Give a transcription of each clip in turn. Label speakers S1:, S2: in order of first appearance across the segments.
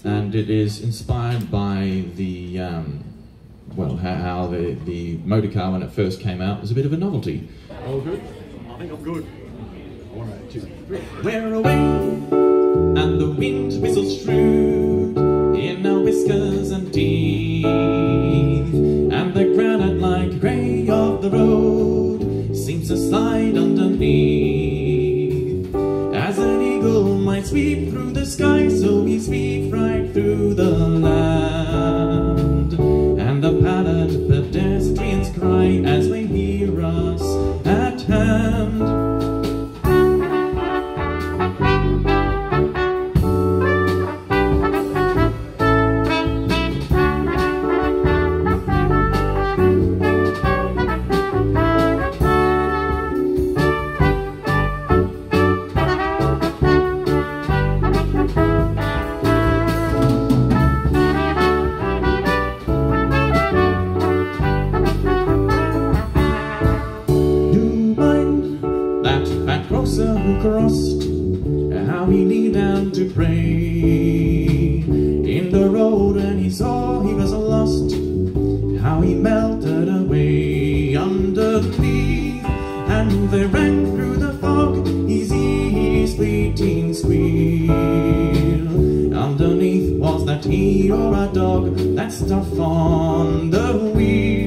S1: and it is inspired by the, well, how the motorcar when it first came out was a bit of a novelty.
S2: All good? I think I'm good. 1, 2, 3.
S1: We're away, and the wind whistles shrewd in our whiskers and teeth, and the granite-like grey of the road seems to slide underneath. As an eagle might sweep through the sky, so we sweep right through the land, and the pallid pedestrians cry as they hear us at hand. Crossed, how he kneeled down to pray in the road, and he saw he was lost, how he melted away underneath, and they rang through the fog his fleeting squeal. Underneath, was that he or a dog, that stuff on the wheel?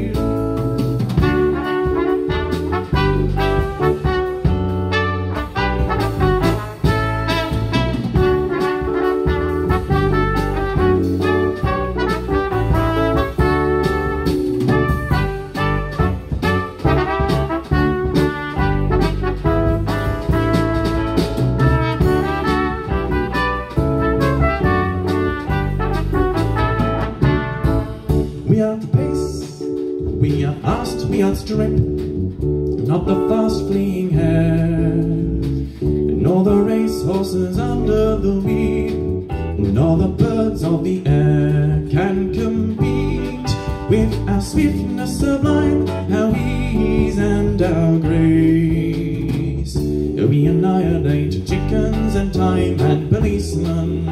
S1: We are the pace, we are fast, we outstrip, not the fast fleeing hare, nor the racehorses under the wheel, nor the birds of the air can compete with our swiftness sublime, our ease and our grace. We annihilate chickens and time and policemen